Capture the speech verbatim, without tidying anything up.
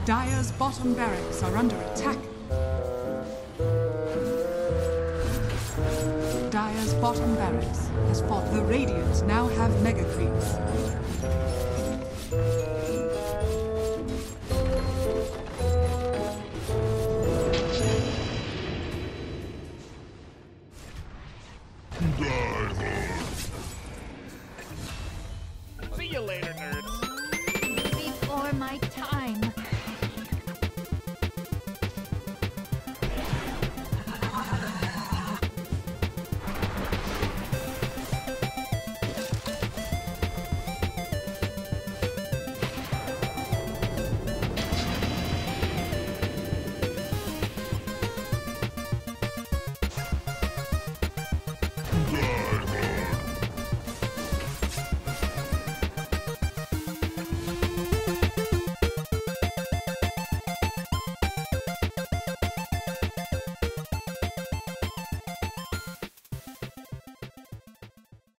Dire's bottom barracks are under attack. Dire's bottom barracks has fought. The Radiant now have mega creeps. See you later, nerd.